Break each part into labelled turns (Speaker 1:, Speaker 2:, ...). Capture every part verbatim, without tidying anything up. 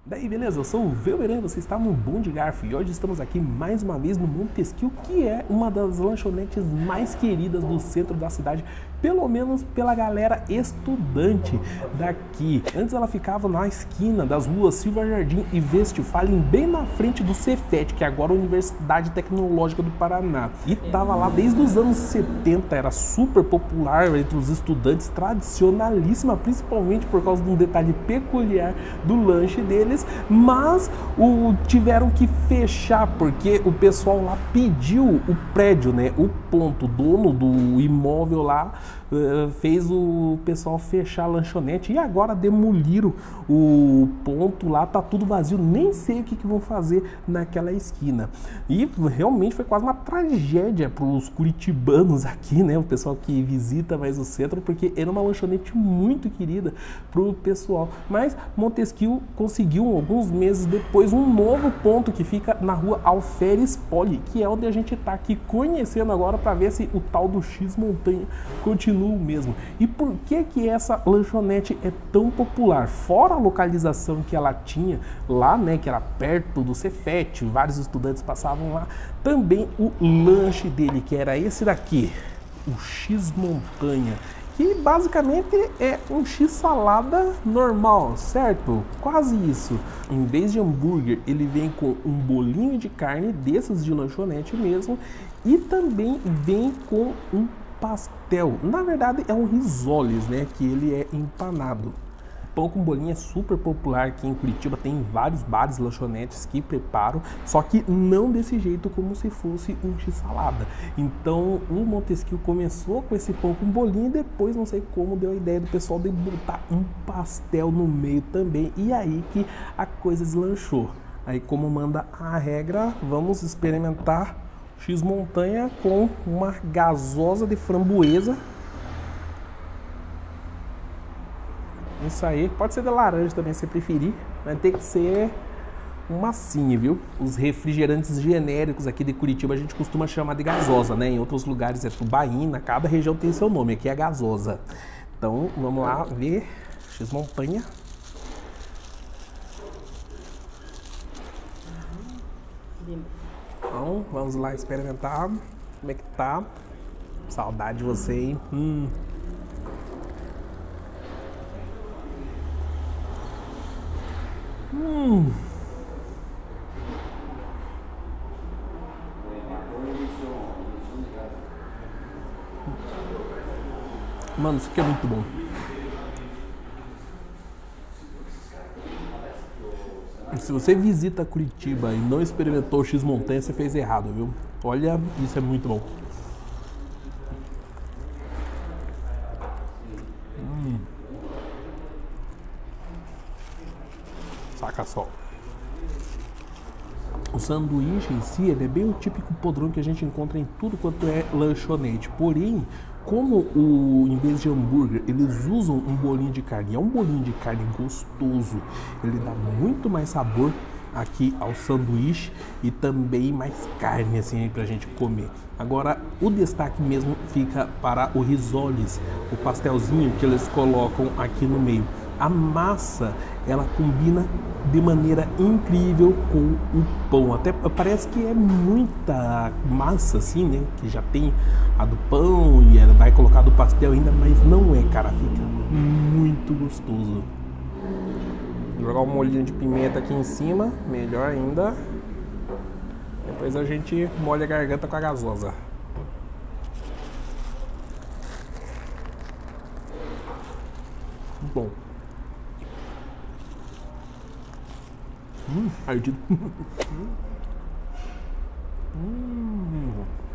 Speaker 1: Daí, beleza? Eu sou o Velberan, você está no Bom de Garfo e hoje estamos aqui mais uma vez no Montesquieu, que é uma das lanchonetes mais queridas do centro da cidade, pelo menos pela galera estudante daqui. Antes ela ficava na esquina das ruas Silva Jardim e Westphalen, bem na frente do Cefet, que é agora a Universidade Tecnológica do Paraná. E tava lá desde os anos setenta, era super popular entre os estudantes, tradicionalíssima, principalmente por causa de um detalhe peculiar do lanche deles. Mas o, tiveram que fechar porque o pessoal lá pediu o prédio, né? O ponto, o dono do imóvel lá uh, fez o pessoal fechar a lanchonete e agora demoliram o ponto lá, tá tudo vazio, nem sei o que, que vão fazer naquela esquina. E realmente foi quase uma tragédia para os curitibanos aqui, né? O pessoal que visita mais o centro, porque era uma lanchonete muito querida pro pessoal. Mas Montesquieu conseguiu alguns meses depois um novo ponto que fica na rua Alferes Poli, que é onde a gente está aqui conhecendo agora para ver se o tal do X Montanha continua o mesmo. E por que que essa lanchonete é tão popular? Fora a localização que ela tinha lá, né, que era perto do Cefet, vários estudantes passavam lá, também o lanche dele, que era esse daqui, o X Montanha, que basicamente é um x-salada normal, certo? Quase isso. Em vez de hambúrguer, ele vem com um bolinho de carne, desses de lanchonete mesmo, e também vem com um pastel. Na verdade é um risoles, né? Que ele é empanado. Pão com bolinho é super popular aqui em Curitiba, tem vários bares, lanchonetes que preparam, só que não desse jeito, como se fosse um x-salada. Então o Montesquieu começou com esse pão com bolinho e depois, não sei como, deu a ideia do pessoal de botar um pastel no meio também, e aí que a coisa deslanchou. Aí, como manda a regra, vamos experimentar X Montanha com uma gasosa de framboesa. Isso aí, pode ser de laranja também, se preferir, mas tem que ser um massinho, viu? Os refrigerantes genéricos aqui de Curitiba a gente costuma chamar de gasosa, né? Em outros lugares é tubaína, cada região tem seu nome, aqui é gasosa. Então, vamos lá ver X Montanha. Então, vamos lá experimentar como é que tá. Saudade de você, hein? Hum. Hum. Mano, isso aqui é muito bom. Se você visita Curitiba e não experimentou o X Montanha, você fez errado, viu? Olha, isso é muito bom. Hum. Saca só. O sanduíche em si, ele é bem o típico podrão que a gente encontra em tudo quanto é lanchonete. Porém, como o, em vez de hambúrguer, eles usam um bolinho de carne, é um bolinho de carne gostoso, ele dá muito mais sabor aqui ao sanduíche e também mais carne assim pra gente comer. Agora, o destaque mesmo fica para o risoles, o pastelzinho que eles colocam aqui no meio. A massa, ela combina de maneira incrível com o pão. Até parece que é muita massa assim, né? Que já tem a do pão e ela vai colocar do pastel ainda, mas não é, cara. Fica muito gostoso. Vou jogar um molhinho de pimenta aqui em cima, melhor ainda. Depois a gente molha a garganta com a gasosa. Bom. Hum, ardido. hum.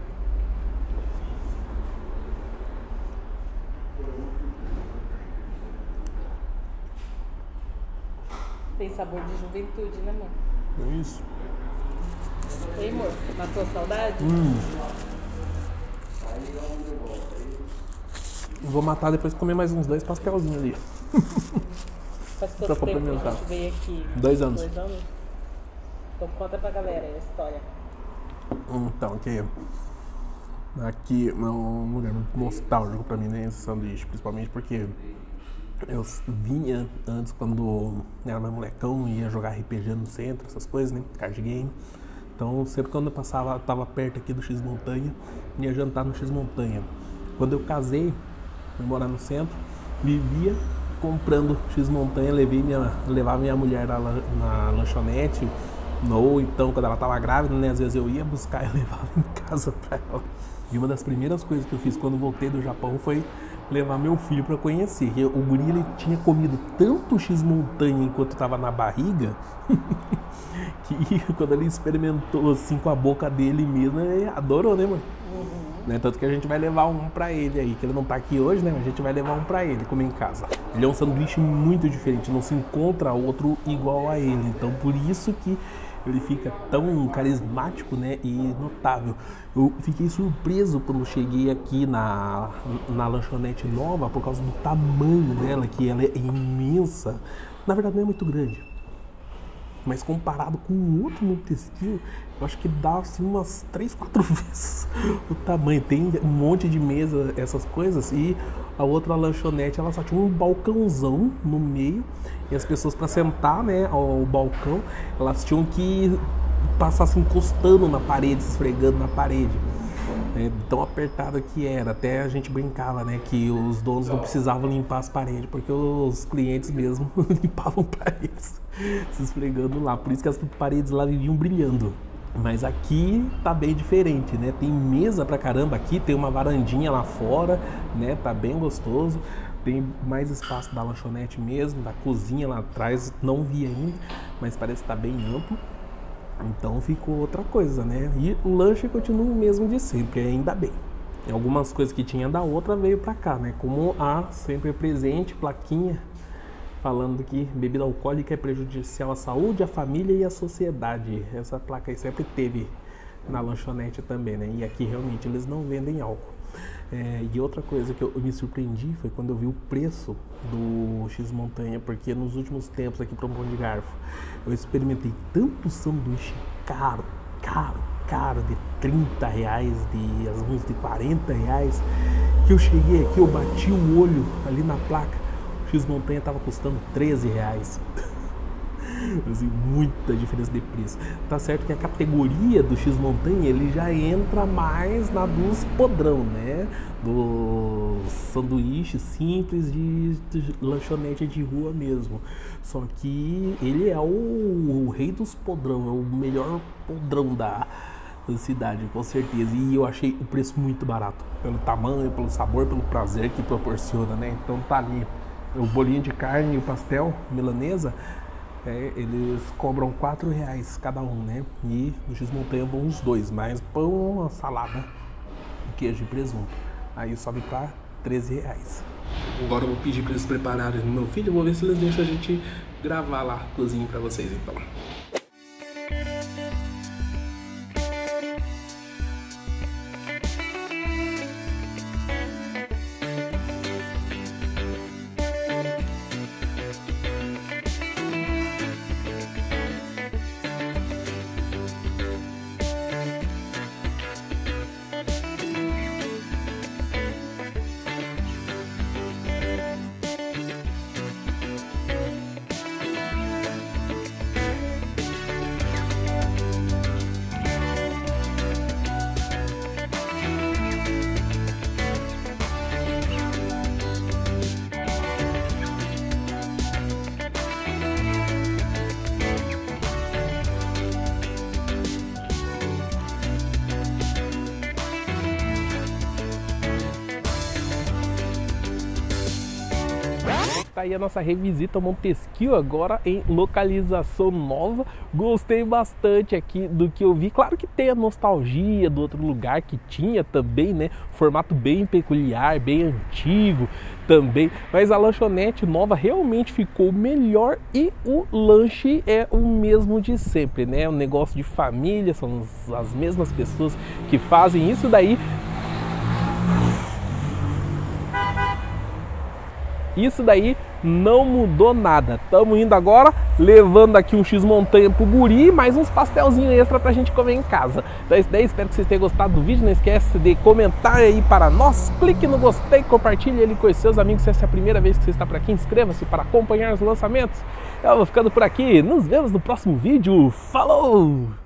Speaker 2: Tem sabor de juventude, né, amor?
Speaker 1: É isso.
Speaker 2: E aí, amor? Matou a saudade?
Speaker 1: Hum. Vou matar depois de comer mais uns dois pastelzinhos ali.
Speaker 2: Faz quanto
Speaker 1: Pra
Speaker 2: tempo que a
Speaker 1: complementar.
Speaker 2: gente veio aqui?
Speaker 1: Dois anos.
Speaker 2: Dois anos? Então conta pra galera aí a história.
Speaker 1: Então, aqui, aqui é um lugar muito nostálgico pra mim, né, esse sanduíche, principalmente porque Eu vinha antes, quando era mais molecão, ia jogar R P G no centro, essas coisas, né? Card game. Então, sempre quando eu passava, tava perto aqui do X-Montanha, ia jantar no X-Montanha. Quando eu casei, fui morar no centro, vivia comprando X-Montanha, levei minha, levava minha mulher na, na lanchonete, ou então quando ela tava grávida, né? Às vezes eu ia buscar e levava em casa pra ela. E uma das primeiras coisas que eu fiz quando voltei do Japão foi levar meu filho para conhecer. O guri, ele tinha comido tanto X-Montanha enquanto estava na barriga que quando ele experimentou assim com a boca dele mesmo, ele adorou, né, mano? Uhum. Né? Tanto que a gente vai levar um para ele aí, que ele não tá aqui hoje, né? Mas a gente vai levar um para ele comer em casa. Ele é um sanduíche muito diferente, não se encontra outro igual a ele. Então por isso que ele fica tão carismático, né, e notável. Eu fiquei surpreso quando cheguei aqui na, na lanchonete nova por causa do tamanho dela, que ela é imensa. Na verdade não é muito grande, mas comparado com o outro Montesquieu, eu acho que dá assim umas três, quatro vezes o tamanho. Tem um monte de mesa, essas coisas, e a outra lanchonete ela só tinha um balcãozão no meio, e as pessoas para sentar, né, ao balcão, elas tinham que passar assim, encostando na parede, se esfregando na parede. É, tão apertado que era, até a gente brincava, né, que os donos não precisavam limpar as paredes, porque os clientes mesmo limpavam para eles, se esfregando lá. Por isso que as paredes lá viviam brilhando. Mas aqui tá bem diferente, né? Tem mesa pra caramba aqui, tem uma varandinha lá fora, né? Tá bem gostoso. Tem mais espaço da lanchonete mesmo, da cozinha lá atrás, não vi ainda, mas parece que tá bem amplo. Então ficou outra coisa, né? E o lanche continua o mesmo de sempre, ainda bem. E algumas coisas que tinha da outra veio pra cá, né? Como a sempre presente plaquinha falando que bebida alcoólica é prejudicial à saúde, à família e à sociedade. Essa placa aí sempre teve na lanchonete também, né? E aqui realmente eles não vendem álcool. É, e outra coisa que eu me surpreendi foi quando eu vi o preço do X-Montanha, porque nos últimos tempos aqui para o Pão de Garfo eu experimentei tanto sanduíche caro, caro, caro, de trinta reais, de uns de quarenta reais, que eu cheguei aqui, eu bati o olho ali na placa, o X-Montanha estava custando treze reais. Assim, muita diferença de preço. Tá certo que a categoria do X-Montanha ele já entra mais na dos podrão, né? Dos sanduíches simples de, de lanchonete de rua mesmo. Só que ele é o, o rei dos podrão, é o melhor podrão da, da cidade, com certeza. E eu achei o preço muito barato, pelo tamanho, pelo sabor, pelo prazer que proporciona, né? Então tá ali o bolinho de carne e o pastel milanesa. É, eles cobram quatro reais cada um, né? E no X-Montanha vão uns dois, mais pão, uma salada, queijo e presunto. Aí sobe para treze reais. Agora eu vou pedir para eles prepararem no meu filho, eu vou ver se eles deixam a gente gravar lá a cozinha para vocês, então. Tá aí a nossa revisita ao Montesquieu, agora em localização nova. Gostei bastante aqui do que eu vi. Claro que tem a nostalgia do outro lugar que tinha também, né? Formato bem peculiar, bem antigo também. Mas a lanchonete nova realmente ficou melhor e o lanche é o mesmo de sempre, né? Um negócio de família, são as mesmas pessoas que fazem isso daí. Isso daí não mudou nada. Estamos indo agora, levando aqui um X-montanha pro guri e mais uns pastelzinhos extra pra gente comer em casa. Então é isso daí, espero que vocês tenham gostado do vídeo. Não esquece de comentar aí para nós, clique no gostei, compartilhe ele com os seus amigos. Se essa é a primeira vez que você está por aqui, inscreva-se para acompanhar os lançamentos. Eu vou ficando por aqui, nos vemos no próximo vídeo. Falou!